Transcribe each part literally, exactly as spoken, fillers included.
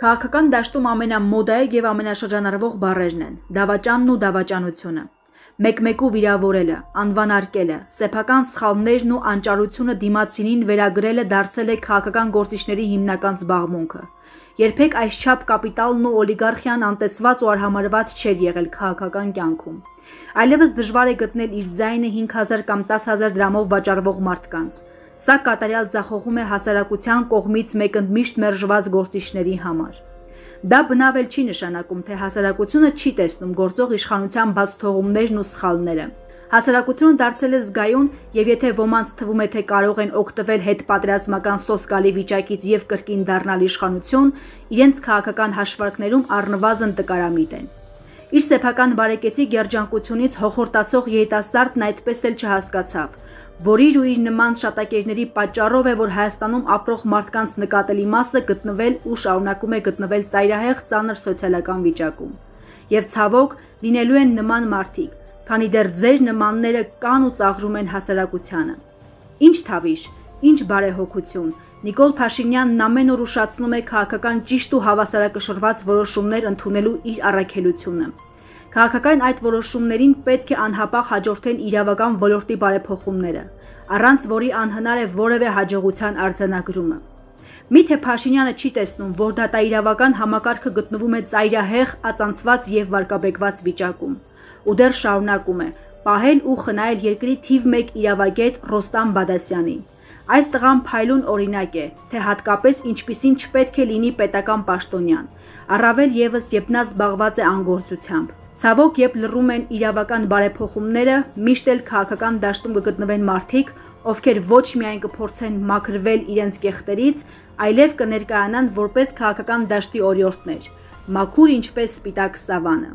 Քաղաքական դաշտում ամենամոդայիկ եւ ամենաշրջանառվող բառերն են դավաճանն ու դավաճանությունը, մեկ-մեկու վիրավորելը, անվանարկելը, սեփական սխալներն ու անճարությունը դիմացինին վերագրելը դարձել է քաղաքական գործիչների հիմնական զբաղմունքը։ Երբեք այսչափ կապիտալն ու օլիգարխիան անտեսված ու արհամարհված չէր եղել քաղաքական կյանքում։ Այլևս դժվար է գտնել իր ձայնը հինգ հազար կամ տասը հազար դրամով վաճառվող մարդկանց։ Սա կատարյալ ձախողում է հասարակության կողմից մեկընդմիշտ մերժված գործիչների համար։ Դա բնավ էլ չի նշանակում, թե հասարակությունը չի տեսնում գործող իշխանության բացթողումներն ու սխալները։ Հասարակությունը դարձել է զգայուն եւ եթե ոմանց թվում է, թե կարող են օգտվել հետպատերազմական սոսկալի վիճակից եւ կրկին դառնալ իշխանություն, իրենց քաղաքական հաշվարկներում առնվազն տկարամիտ են։ Իր սեփական բարեկեցի գերջանկությունից հոխորտացող երիտասարդն այդպես էլ չհասկացավ, որ իր ու իր նման շատակերների պատճառով է, որ Հայաստանում ապրող մարդկանց նկատելի մասը գտնվել ու շարունակում է գտնվել ծայրահեղ ծանր սոցիալական վիճակում։ Եվ ցավոք լինելու են նման մարդիկ, քանի դեռ ձեր նմանները կան ու ծաղրում են հասարակությանը։ Ինչ թավիշ, ինչ բարեհոգություն, Նիկոլ Փաշինյանն ամեն օր ուշացնում է քաղաքական ճիշտ ու հավասարակշռված որոշումներ ընդունելու իր առաքելությունը։ Քաղաքական այդ որոշումներին պետք է անհապաղ հաջորդեն իրավական ոլորտի բարեփոխումները, առանց որի անհնար է որևէ հաջողության արձանագրումը։ Միթե Փաշինյանը չի տեսնում, որ դատաիրավական համակարգը գտնվում է ծայրահեղ, ածանցված եւ վարկաբեկված վիճակում, ու դեռ շարունակում է պահել ու խնայել երկրի թիվ մեկ իրավագետ Ռոստամ Բադասյանին։ Այս տղան փայլուն օրինակ է, թե հատկապես ինչպիսին չպետք է լինի պետական պաշտոնյան, առավել եւս երբ նա զբաղված է անգործությամբ։ Ցավոք, երբ լռում են իրավական բարեփոխումները, միշտ էլ քաղաքական դաշտում կգտնվեն մարդիկ, ովքեր ոչ միայն կփորձեն մաքրվել իրենց կեղտերից, այլև կներկայանան որպես քաղաքական դաշտի օրիորդներ, մաքուր ինչպես սպիտակ սավանը։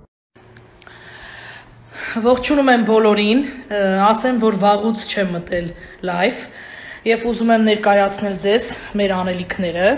Ողջունում եմ բոլորին, ասեմ, որ վաղուց չեմ մտել լայվ եւ ուզում եմ ներկայացնել ձեզ մեր անելիքները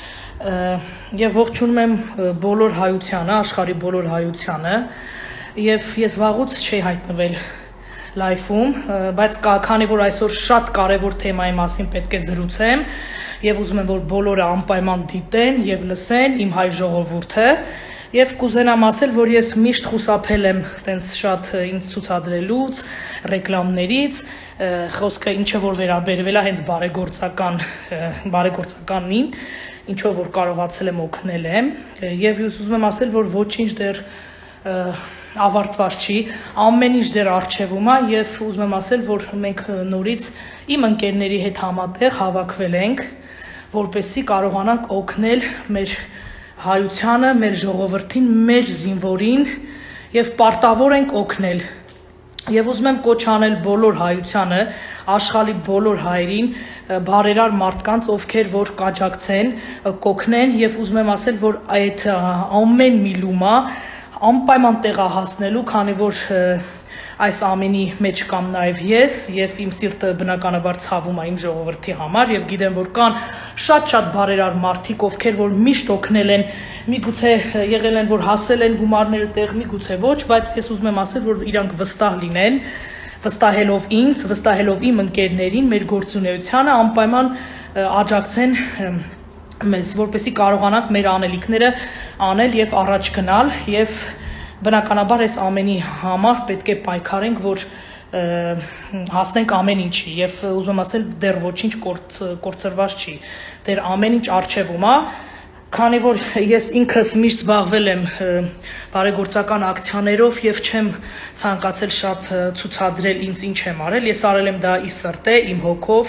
եւ ողջունում եմ բոլոր հայությանը, աշխարհի բոլոր հայությանը եւ ես վաղուց չի հայտնվել լայվում, բայց քանի որ այսօր շատ կարեւոր թեմայի մասին պետք է զրուցեմ եւ ուզում եմ որ բոլորը անպայման դիտեն եւ լսեն իմ հայ ժողովուրդը Եվ կուզենամ ասել, որ ես միշտ խուսափել եմ տենց շատ ինձ ցուցադրելուց, ռեկլամներից, խոսքը ինչը որ վերաբերվել է հենց բարեգործական բարեգործականին, ինչով որ կարողացել եմ օգնել եմ, եւ ես ուզում եմ ասել, որ ոչինչ դեռ ավարտված չի, ամեն ինչ դեռ առջևում է եւ ուզում եմ ասել, որ մենք նորից իմ ընկերների հետ համատեղ հավաքվել ենք, որպեսզի կարողանանք օգնել մեր հայությանը, մեր ժողովրդին, մեր զինվորին եւ պարտավոր ենք օգնել։ Եվ ուզում եմ կոչ անել բոլոր հայությանը, աշխարհի բոլոր հայերին, բարերար մարդկանց, ովքեր որ կաջակցեն, կօգնեն եւ ուզում եմ ասել, որ այդ ամեն մի լումա անպայման տեղահասնելու, քանի որ այս ամենի մեջ կամ նաև ես եւ իմ սիրտը բնականաբար ցավում է իմ ժողովրդի համար եւ գիտեմ որ կան շատ-շատ բարերար մարդիկ ովքեր որ միշտ օգնել են միգուցե եղել են որ հասել են գումարները տեղ միգուցե ոչ բայց ես ուզում եմ ասել որ իրանք վստահ լինեն վստահելով ինձ վստահելով իմ ընկերներին մեր գործունեությանը անպայման աջակցեն մեզ որպեսզի կարողանանք մեր անելիքները անել եւ առաջ գնալ եւ Բնականաբար այս ամենի համար պետք է պայքարենք, որ հասնենք ամեն ինչի եւ ուզում եմ ասել դեռ ոչինչ կորցրված չի, դեռ ամեն ինչ առջևում է, քանի որ ես ինքս միշտ զբաղվել եմ բարեգործական ակցիաներով եւ չեմ ցանկացել շատ ցուցադրել ինձ ինչ եմ արել, ես արել եմ դա ի սրտե, իմ հոգով,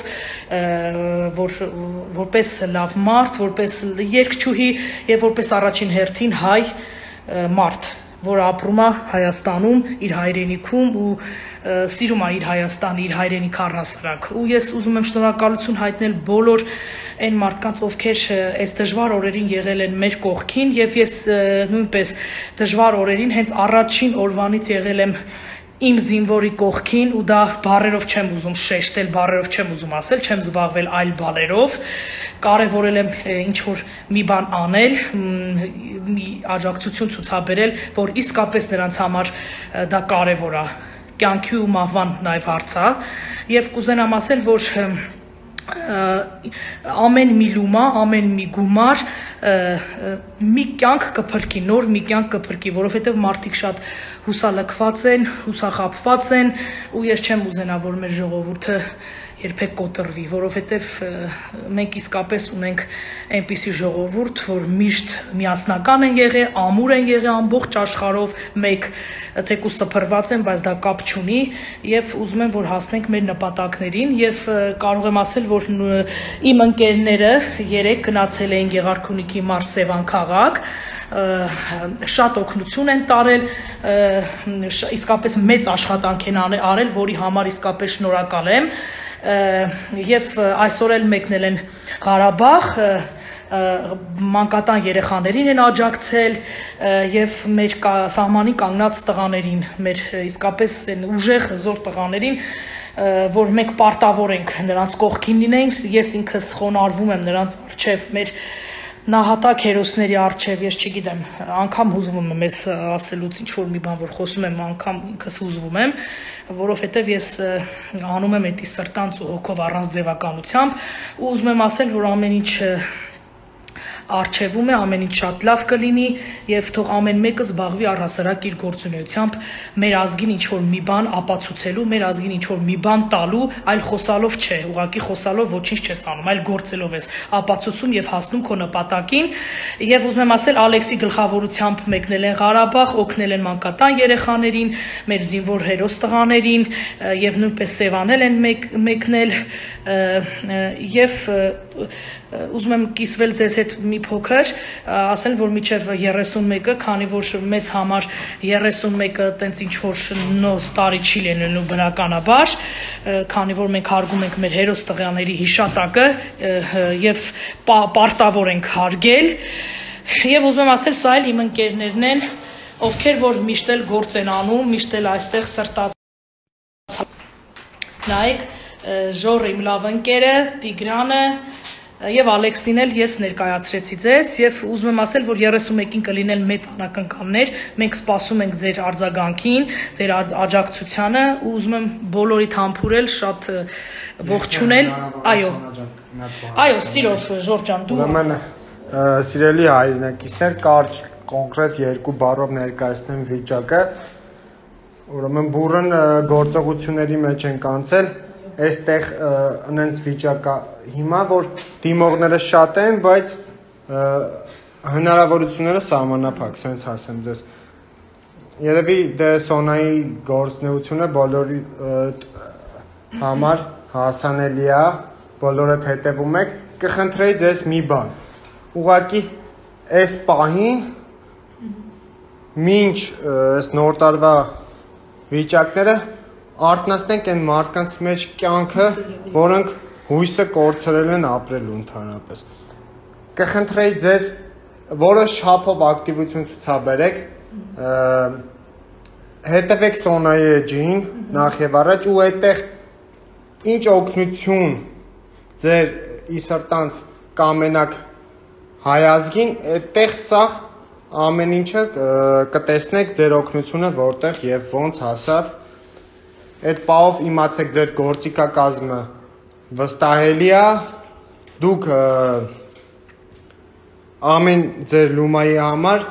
որ որպես լավ մարդ, որպես երգչուհի եւ որպես առաջին հերթին հայ մարդ որ ապրում է Հայաստանում, իր հայրենիքում ու սիրում է իր Հայաստանը, իր հայրենիքը առհասարակ։ Ու ես ուզում եմ շնորհակալություն հայտնել բոլոր այն մարդկանց, ովքեր այս դժվար օրերին եղել են մեր կողքին, եւ ես նույնպես դժվար օրերին հենց առաջին օրվանից եղել եմ իմ զինվորի կողքին ու դա բառերով չեմ ուզում շեշտել, բառերով չեմ ուզում ասել, չեմ զբաղվել այլ բառերով, կարևորել եմ ինչ որ մի բան անել, մի աջակցություն ցուցաբերել, որ իսկապես նրանց համար դա կարևոր է, կյանքի ու մահվան նաև հարց է, եւ կուզենամ ասել, որ ամեն մի լումա, ամեն մի գումար մի կյանք կփրկի, նոր մի կյանք կփրկի, որովհետև մարդիկ շատ հուսալքված են, հուսախաբված են ու ես չեմ ուզենա, որ մեր ժողովուրդը երբեք կոտրվի, որովհետև մենք իսկապես ունենք այնպիսի ժողովուրդ, որ միշտ միասնական են եղել, ամուր են եղել ամբողջ աշխարհով, մեկ թեկուզ սփռված են, բայց դա կապ չունի եւ ուզում եմ, որ հասնենք մեր նպատակներին եւ կարող եմ ասել, որ իմ ընկերները երեք գնացել էին Գեղարքունիքի Մարսևան քաղաք, շատ օգնություն են տարել, իսկապես մեծ աշխատանք են արել, որի համար իսկապես շնորհակալ եմ եւ այսօր էլ մեկնել են Ղարաբաղ, մանկատան երեխաներին են աջակցել եւ մեր սահմանին կանգնած տղաներին, մեր իսկապես ուժեղ հզոր տղաներին, որ մենք պարտավոր ենք նրանց կողքին լինենք, ես ինքս խոնարհվում եմ նրանց առջև, մեր նահատակ հերոսների առջև, ես չգիտեմ, անգամ հուզվում եմ ես ասելուց ինչ որ մի բան որ խոսում եմ, անգամ ինքս հուզվում եմ, որովհետև ես անում եմ էդի սրտանց ու հոգով առանց ձևականությամբ ու ուզում եմ ասել, որ ամեն ինչ արժևում է, ամեն ինչ շատ լավ կլինի եւ թող ամեն մեկը զբաղվի առհասարակ իր գործունեությամբ մեր ազգին ինչ որ մի բան ապացուցելու, մեր ազգին ինչ որ մի բան տալու, այլ խոսալով չէ, ուղղակի խոսալով ոչինչ չես անում, այլ գործելով ես ապացուցում եւ հասնում քո նպատակին եւ ուզում եմ ասել Ալեքսի գլխավորությամբ մեկնել են Ղարաբաղ, օգնել են մանկատան երեխաներին, մեր զինվոր հերոս տղաներին եւ նույնպես Սևանել են մեկնել եւ ուզում եմ կիսվել ձեզ հետ մի փոքր, ասել որ միջև երեսունմեկը, քանի որ մեզ համար երեսունմեկը տենց ինչ որ նոր տարի չի լինելու բնականաբար, քանի որ մենք հարգում ենք մեր հերոս տղաների հիշատակը եւ պարտավոր ենք հարգել եւ ուզում եմ ասել սա էլ իմ ընկերներն են, ովքեր որ միշտ էլ գործ են անում, միշտ էլ այստեղ սրտաց նայեք Ժորը իմ լավ ընկերը, Տիգրանը եւ Ալեքսին էլ ես ներկայացրեցի ձեզ եւ ուզում եմ ասել, որ երեսունմեկին կլինել մեծ անակնկալներ, մենք սպասում ենք ձեր արձագանքին, ձեր աջակցությանը ու ուզում եմ բոլորիդ համբուրել, շատ ողջունել, այո, այո, սիրով Ժոր ջան, դու ուրեմն սիրելի հայրենակիցներ, կարճ կոնկրետ երկու բառով ներկայացնեմ վիճակը, ուրեմն բուրըն գործողությունների մեջ ենք անցել, այստեղ ունենց վիճակա հիմա, որ դիմողները շատ են, բայց հնարավորությունները սահմանափակ, սենց ասեմ ձեզ։ Երևի դե Սոնայի գործնեությունը բոլորի համար հասանելի է, բոլորդ հետևում եք, կխնդրեի ձեզ մի բան։ Ուղղակի այս պահին մինչ այս նոր տարվա վիճակները արտնասնենք այն մարդկանց մեջ կյանքը, որոնք հույսը կորցրել են ապրելու ընդհանրապես։ Կխնդրեի ձեզ որոշ չափով ակտիվություն ցուցաբերեք, հետևեք Սոնայի էջին, նախ եւ առաջ ու այդտեղ ինչ օգնություն ձեր իսրտանց կամենակ հայ ազգին, այդտեղ սա ամեն ինչը կտեսնեք ձեր օգնությունը որտեղ եւ ոնց հասավ։ Այդ պահով իմացեք ձեր գործիքակազմը վստահելի է, դուք ամեն ձեր լումայի համար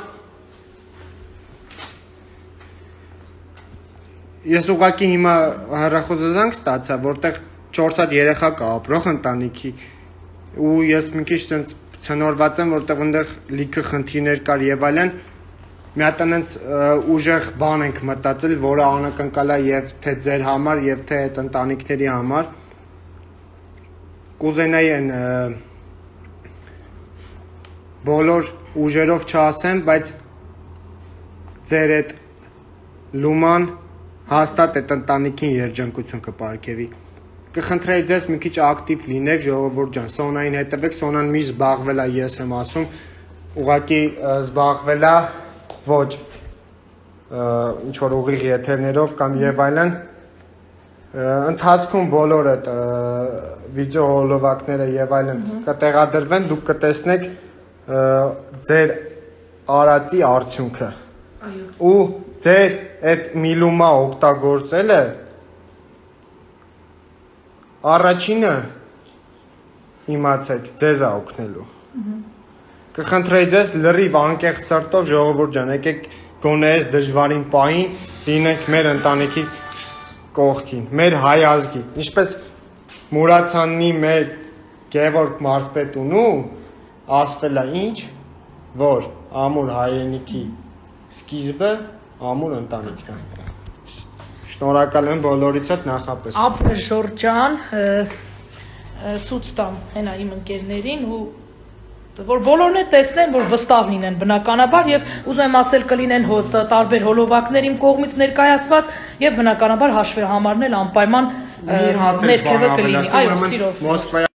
ես ուղղակի հիմա հեռախոսազանգ ստացա, որտեղ չորս հատ երեխա կա ապրող ընտանիքի ու ես մի քիչ ցենց ցնորված եմ, որտեղ այնտեղ լիքը խնդիրներ կար եւ այլն մի հատ այնց ուժեղ բան ենք մտածել, որը անակնկալ է եւ թե ձեր համար եւ թե այդ ընտանիքների համար կուզենայի են բոլոր ուժերով չասեմ, բայց ձեր այդ լուման հաստատ այդ ընտանիքին երջանկություն կպարգևի։ Կխնդրեի ձեզ մի քիչ ակտիվ լինեք, ժողովուրդ ջան, Սոնային հետևեք, Սոնան մի զբաղվել է, ես եմ ասում, ուղղակի զբաղվել է ոչ ինչ որ ուղիղ եթերներով կամ եւ այլն ընթացքում բոլոր այդ վիդեո հոլովակները եւ այլն կտեղադրվեն, դուք կտեսնեք ձեր արածի արդյունքը։ Այո։ Ու ձեր այդ միլումա օգտագործելը առաջինը իմացեք, ձեզ է օգնելու։ Կխնդրեի ձեզ լրիվ անկեղծ սրտով ժողովուրդ ջան, եկեք գոնե այս դժվարին պահին լինենք մեր ընտանիքի կողքին, մեր հայ ազգի, ինչպես Մուրացյանի մեր Գևորգ Մարզպետունու ասվել է ինչ, որ ամուր հայրենիքի սկիզբը ամուր ընտանիքն է։ Շնորհակալ եմ բոլորից հետ նախապես։ Ապր Ժորժան, ցույց տամ հենա իմ ընկերներին ու որ բոլորն էլ տեսնեն, որ վստահ լինեն բնականաբար եւ ուզում եմ ասել կլինեն տարբեր հոլովակներ իմ կողմից ներկայացված եւ բնականաբար հաշվի համարնել անպայման ներքևը կլինի, այո, սիրով։